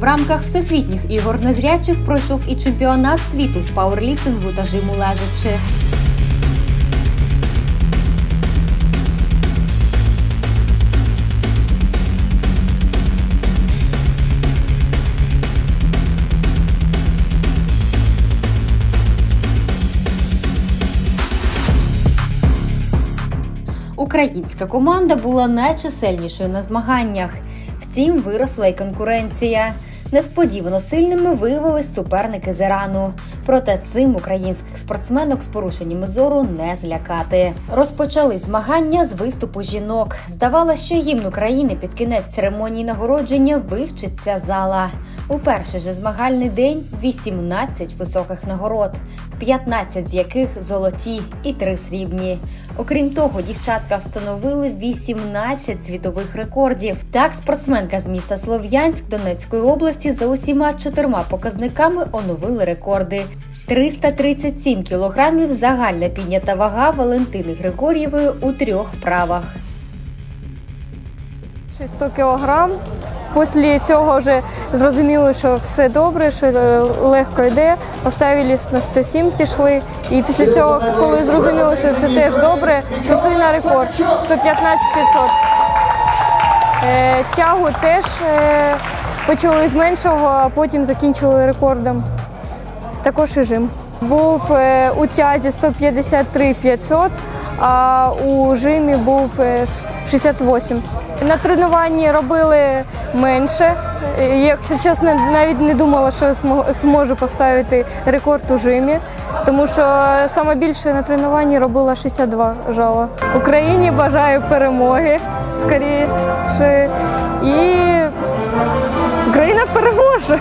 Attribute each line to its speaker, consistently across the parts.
Speaker 1: В рамках Всесвітніх ігор незрячих пройшов і чемпіонат світу з пауерліфтингу та жиму лежачи. Українська команда була найчисельнішою на змаганнях. Втім, виросла й конкуренція. Несподівано сильними виявились суперники з Ірану. Проте цим українських спортсменок з порушеннями зору не злякати. Розпочали змагання з виступу жінок. Здавалося, що гімн України під кінець церемонії нагородження вивчиться зала. У перший же змагальний день 18 високих нагород, 15 з яких золоті і 3 срібні. Окрім того, дівчатка встановили 18 світових рекордів. Так, спортсменка з міста Слов'янськ Донецької області за усіма 4 показниками оновили рекорди. 337 кілограмів загальна піднята вага Валентини Григор'євої у 3 вправах.
Speaker 2: 100 кілограм. Після цього вже зрозуміли, що все добре, що легко йде. Поставили на 107, пішли. І після цього, коли зрозуміли, що все теж добре, пішли на рекорд 115 500. Тягу теж почали з меншого, а потім закінчили рекордом. Також і жим. Був у тязі 153 500, а у жимі був 68. На тренуванні робили менше. Якщо чесно, навіть не думала, що зможу поставити рекорд у жимі, тому що саме більше на тренуванні робила 62 жала. Україні бажаю перемоги, скоріше, і Україна переможе!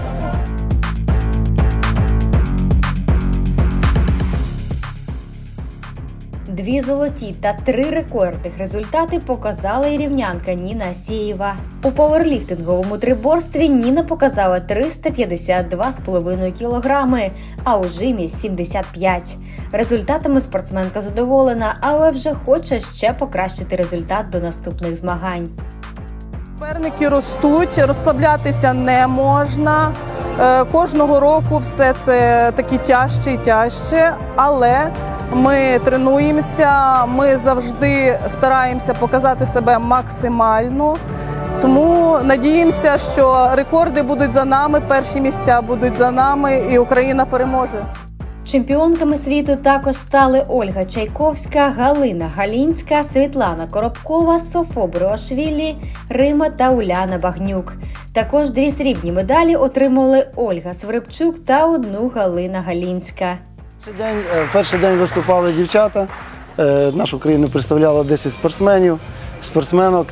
Speaker 1: Дві золоті та 3 рекордних результати показала і рівнянка Ніна Асєєва. У пауерліфтинговому триборстві Ніна показала 352,5 кілограми, а у жимі – 75. Результатами спортсменка задоволена, але вже хоче ще покращити результат до наступних змагань.
Speaker 3: Суперники ростуть, розслаблятися не можна. Кожного року все це таки тяжче і тяжче, але ми тренуємося, ми завжди стараємося показати себе максимально. Тому надіємося, що рекорди будуть за нами, перші місця будуть за нами і Україна переможе.
Speaker 1: Чемпіонками світу також стали Ольга Чайковська, Галина Галінська, Світлана Коробкова, Софо Бруашвілі, Рима та Уляна Багнюк. Також 2 срібні медалі отримали Ольга Свирепчук та 1 Галина Галінська.
Speaker 4: В перший день виступали дівчата. Нашу країну представляло 10 спортсменок.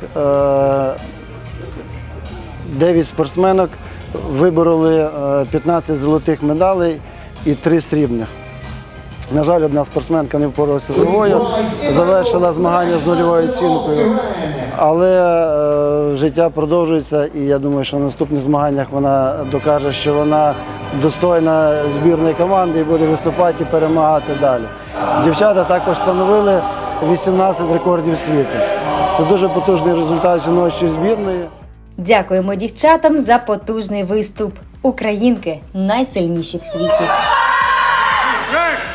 Speaker 4: 9 спортсменок вибороли 15 золотих медалей і 3 срібних. На жаль, одна спортсменка не впоралася з вагою, завершила змагання з 0 оцінкою. Але життя продовжується, і я думаю, що на наступних змаганнях вона докаже, що вона достойна збірної команди і буде виступати і перемагати далі. Дівчата також встановили 18 рекордів світу. Це дуже потужний результат жіночої збірної.
Speaker 1: Дякуємо дівчатам за потужний виступ. Українки найсильніші в світі.